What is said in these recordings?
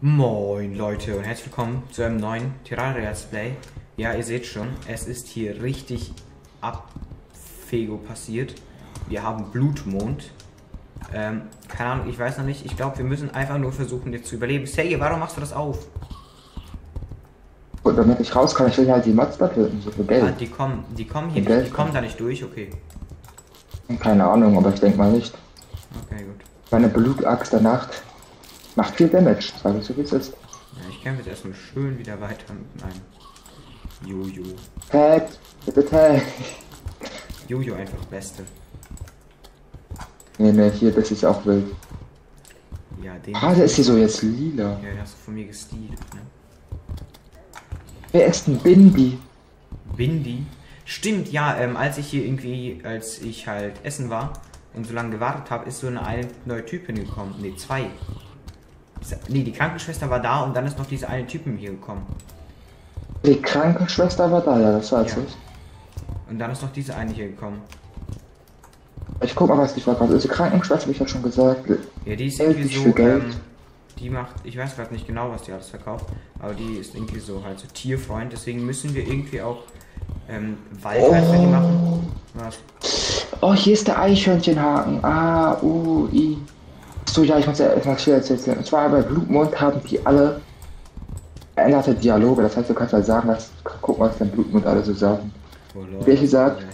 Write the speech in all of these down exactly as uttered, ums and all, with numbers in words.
Moin Leute und herzlich willkommen zu einem neuen Terraria Let's Play. Ja, ihr seht schon, es ist hier richtig Abfego passiert. Wir haben Blutmond. Ähm, keine Ahnung, ich weiß noch nicht. Ich glaube, wir müssen einfach nur versuchen, jetzt zu überleben. Sergej, warum machst du das auf? Und damit ich rauskomme, ich will halt die Mods da töten, so für Geld. Ah, die kommen, die kommen hier Geld. nicht, die kommen da nicht durch, okay. Keine Ahnung, aber ich denke mal nicht. Okay, gut. Meine Blutaxt der Nacht macht viel Damage, sag ich so wie es ist. Ja, ich kämpfe jetzt erstmal schön wieder weiter mit meinem Jojo. Tag, bitte Tag. Jojo einfach Beste. Nee, nee, hier, das ist auch wild. Ja, den. Ah, der ist hier so jetzt lila. Ja, den hast du von mir gestealt, ne? Wer ist ein Bindi? Bindi. Stimmt, ja, ähm, als ich hier irgendwie, als ich halt essen war und so lange gewartet habe, ist so eine, eine neue Typin gekommen. Ne, zwei. Ne, die Krankenschwester war da und dann ist noch diese eine Typin hier gekommen. Die Krankenschwester war da, ja, das weiß Ja. ich. Und dann ist noch diese eine hier gekommen. Ich guck mal, was die Frage ist. Die Krankenschwester, wie ich ja schon gesagt. Ja, die ist Geld, irgendwie nicht so, viel Geld. ähm, die macht, ich weiß gerade nicht genau, was die alles verkauft, aber die ist irgendwie so halt so Tierfreund, deswegen müssen wir irgendwie auch ähm, Waldheit für die machen. Was? Oh, hier ist der Eichhörnchenhaken. A, U, I. So, ja, ich muss ja erstmal schnell erzählen. Und zwar bei Blutmond haben die alle veränderte Dialoge. Das heißt, du kannst halt sagen, was, guck mal, was dein Blutmond alle so sagen. Oh, Lord, Welche sagt?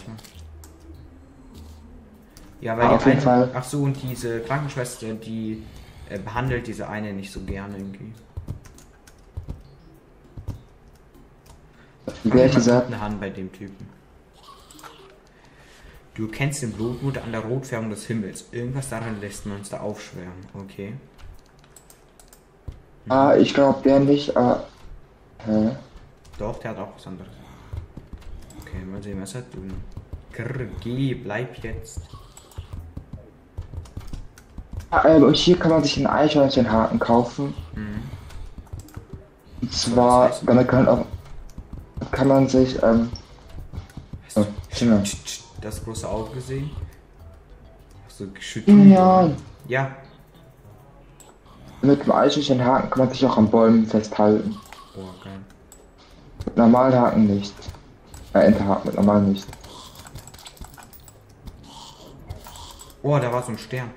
Ja, weil Ah, die auf jeden eine, Fall. ach so, und diese Krankenschwester, die äh, behandelt diese eine nicht so gerne irgendwie. Welche sagt? Eine Hand bei dem Typen. Du kennst den Blutmond an der Rotfärbung des Himmels. Irgendwas daran lässt man uns da aufschwärmen. Okay. Ah, ich glaube, der nicht. Ah, hä? Doch, der hat auch was anderes. Okay, mal sehen, was hat du? Grr, geh, bleib jetzt. Ah, ähm, und hier kann man sich einen Eichhörnchenhaken kaufen. Mhm. Und zwar, heißt- damit kann auch, kann man sich, ähm, oh, Stimme. Das große Auge gesehen? So geschüttelt. Ja, Ja. mit dem Eichhörnchenhaken kann man sich auch an Bäumen festhalten. Oh, geil. Mit normalen Haken nicht. Äh, Enterhaken mit normalen nicht. Oh, da war so ein Stern.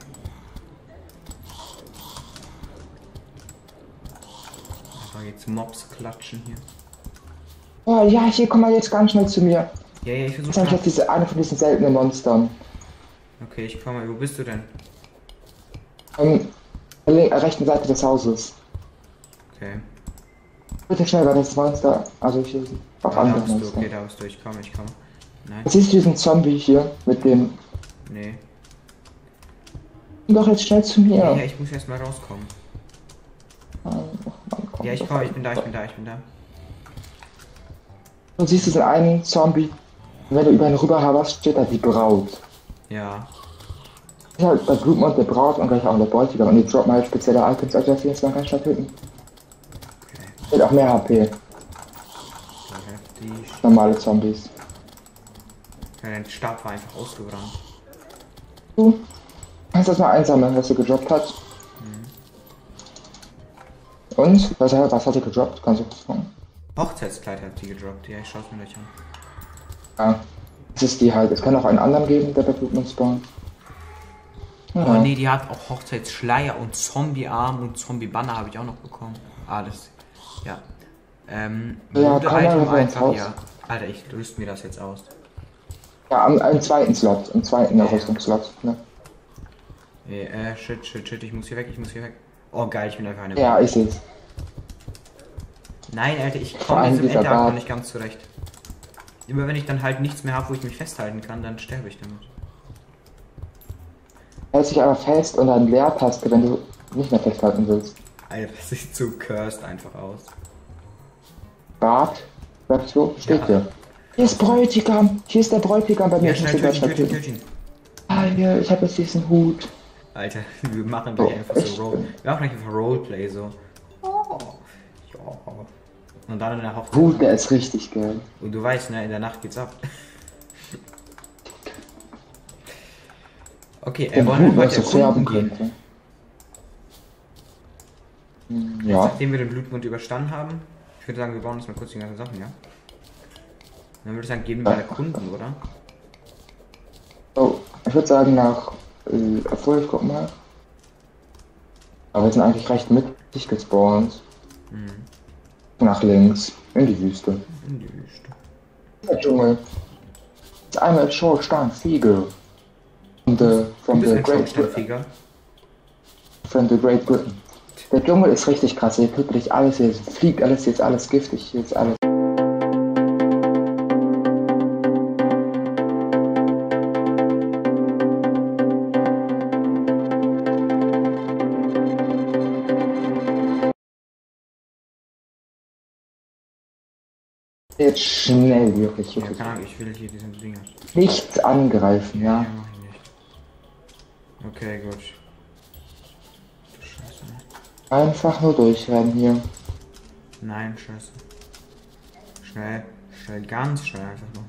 Da geht's Mobs klatschen hier. Oh ja, hier komm mal jetzt ganz schnell zu mir. Ja, ja, ich Jetzt versuche habe ich jetzt diese eine von diesen seltenen Monstern. Okay, ich komme. Wo bist du denn? An der lin- rechten Seite des Hauses. Okay. Bitte schnell, weil das Monster. Also hier sind auch Ah, da andere bist du. Monster. Okay, da bist du. Ich komme, ich komme. Nein. Siehst du diesen Zombie hier mit dem. Nee. Komm doch jetzt schnell zu mir. Ja, ja, ich muss erst mal rauskommen. Oh, Mann, komm Ja, ich doch komme. Ich rein. bin da, ich bin da, ich bin da. Du siehst diesen einen Zombie. Und wenn du über ihn rüber haberst, steht da die Braut. Ja. Ja, halt bei Blutmond der Braut und gleich auch der Bräutigam. Und die droppen halt spezielle Items, als wir jetzt ganz schnell töten. Okay. Mit auch mehr H P. So heftig. Normale Zombies. Ja, dein Stab war einfach ausgebrannt. Du kannst das mal einsammeln, was sie gedroppt hat. Mhm. Und? Was, hat- was hat sie gedroppt? Kannst du was gucken? Hochzeitskleid hat die gedroppt. Ja, ich schaue es mir gleich an. Ja. Das ist die halt. Es kann auch einen anderen geben, der bei Blutmond spawnt. Ja. Oh nee, die hat auch Hochzeitsschleier und Zombie-Arm und Zombie-Banner habe ich auch noch bekommen. Alles. Ja. Ähm, Ja, Mode kann man Item einfach ins einfach, Haus. ja. Alter, ich rüste mir das jetzt aus. Ja, am, am zweiten Slot. Im zweiten Ja. Rüstungsslot. Ne? Nee, äh, shit, shit, shit, ich muss hier weg, ich muss hier weg. Oh geil, ich bin einfach eine. Ja, ich seh's. Nein, Alter, ich Vor komme allem mit dem dieser Enterhaken Bart. nicht ganz zurecht. Immer wenn ich dann halt nichts mehr habe, wo ich mich festhalten kann, dann sterbe ich damit. Hält sich aber fest und dann Leertaste, wenn du nicht mehr festhalten willst. Alter, das sieht so cursed einfach aus. Bart, sagst du, steht Ja. hier. Hier ist Bräutigam. Hier ist der Bräutigam bei mir. Ja, Ich muss schnell den gleich töten, töten, töten. töten. Ah, hier, ich habe jetzt diesen Hut. Alter, wir machen gleich Oh, einfach ich so Roll. bin- Wir machen gleich einfach Roleplay so. Oh, ja. Und dann in der Hochzeit. Hut, der ist richtig geil. Und du weißt, ne, in der Nacht geht's ab. Okay, äh, Den wollen Hut, wir was heute so färben erkunden gehen? könnte. Ja. Nachdem wir den Blutmond überstanden haben, ich würde sagen, wir bauen uns mal kurz die ganzen Sachen, ja? Dann würde ich sagen, gehen wir mal erkunden, oder? Oh, ich würde sagen nach, äh, obwohl ich guck mal. Aber wir sind eigentlich recht mittig gespawnt. Mhm. Nach links, in die Wüste. In die Wüste. Der Dschungel. I'm a Schornsteinfeger. From the, from Du the bist ein Great Schornsteinfeger. From the Great Britain. Der Dschungel ist richtig krass, hier tut wirklich alles, hier fliegt alles, hier ist alles giftig, hier ist alles. Jetzt schnell, wirklich. Ja, wirklich. keine Ahnung, ich will hier diesen Dinger. Nichts angreifen, ja. Ja, mach ich nicht. Okay, gut. Du Scheiße. Einfach nur durchrennen hier. Nein, Scheiße. Schnell. Schnell, ganz schnell einfach nur.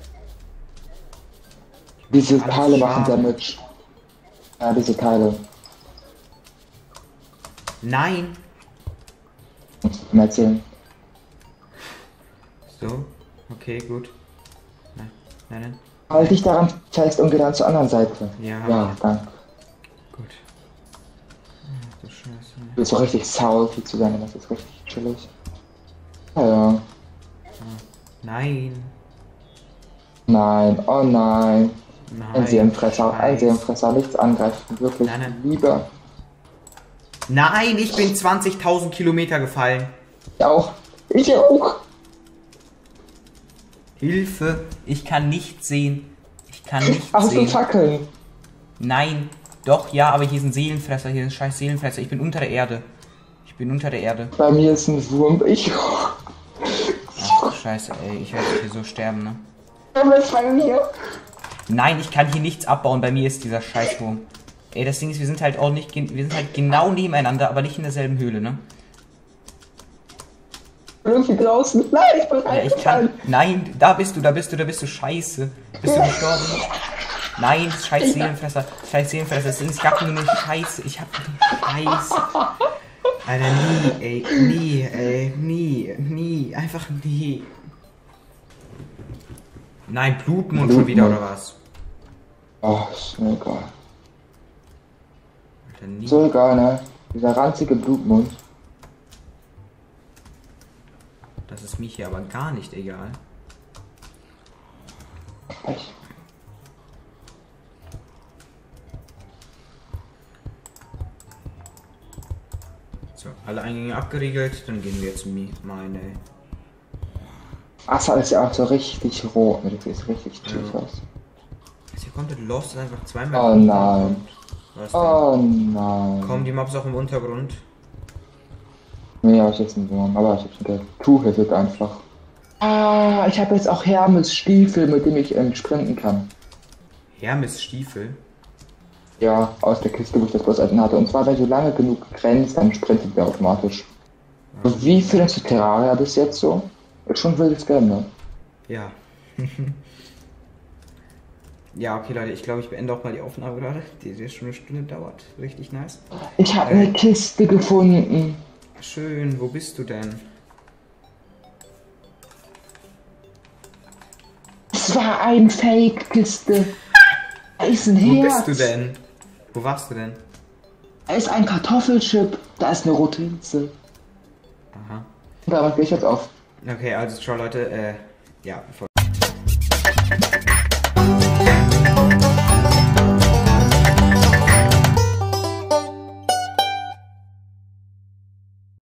Diese Alles Teile machen schade. Damage. Ja, diese Teile. Nein! Muss ich mal erzählen. So. Okay, gut. Nein, nein, nein. Halt dich daran fest und geh dann zur anderen Seite. Ja. Ja, danke. Gut. Ach du Scheiße. Du bist so richtig salty zu sein, das ist richtig chillig. Ja, ja. Nein. Nein, oh nein. Nein. Ein Seelenfresser, ein Scheiße. Seelenfresser, nichts angreifen, wirklich. Nein, nein. Lieber. Nein, ich bin zwanzigtausend Kilometer gefallen. Ich auch. Ich auch. Hilfe, ich kann nichts sehen. Ich kann nichts Hast du sehen. Fackeln? Nein, doch, ja, aber hier ist ein Seelenfresser, hier ist ein scheiß Seelenfresser. Ich bin unter der Erde. Ich bin unter der Erde. Bei mir ist ein Wurm. Ich. Ach du Scheiße, ey, ich werde hier so sterben, ne? Wir fangen hier. Nein, ich kann hier nichts abbauen, bei mir ist dieser Scheißwurm. Ey, das Ding ist, wir sind halt auch nicht, gen- wir sind halt genau nebeneinander, aber nicht in derselben Höhle, ne? Irgendwie draußen. Nein, ich bin Ja, ich kann. Nein, da bist du, da bist du, da bist du. Scheiße. Bist du gestorben? Nein, scheiß Seelenfresser. Scheiß Seelenfresser. Das Ding ist, ich hab nur eine Scheiße. Ich hab nur Scheiße. Alter, nie, ey. Nie, ey. Nie, nie. Einfach nie. Nein, Blutmond schon wieder, oder was? Oh, ist mir egal. Alter, nie. So egal, ne? Dieser ranzige Blutmund. Das ist mich hier aber gar nicht egal. Echt? So, alle Eingänge abgeriegelt. Dann gehen wir jetzt mi- meine. Assa ist ja auch so richtig rot. Ne? Das sieht richtig tief Ja. aus. Ist hier komplett lost, ist einfach zweimal. Oh nein. Was denn? Oh nein. Kommen die Mobs auch im Untergrund? Nee, hab ich jetzt einen Wurm. Aber ich hab schon gedacht, Two-Hitted einfach. Ah, ich habe jetzt auch Hermes Stiefel, mit dem ich ähm, sprinten kann. Hermes Stiefel. Ja, aus der Kiste, wo ich das bloß alten hatte. Und zwar, wenn du lange genug rennst, dann sprintet der automatisch. Und wie findest du Terraria bis jetzt so? Ist schon wildes Game, ne? Ja. Ja, okay Leute, ich glaube, ich beende auch mal die Aufnahme gerade, die jetzt schon eine Stunde dauert. Richtig nice. Ich habe eine Kiste gefunden. Schön, wo bist du denn? Es war ein Fake-Kiste. Da ist ein Wo Herz. bist du denn? Wo warst du denn? Da ist ein Kartoffelchip. Da ist eine rote Hitze. Aha. Damit gehe ich jetzt auf. Okay, also ciao Leute, äh, ja, bevor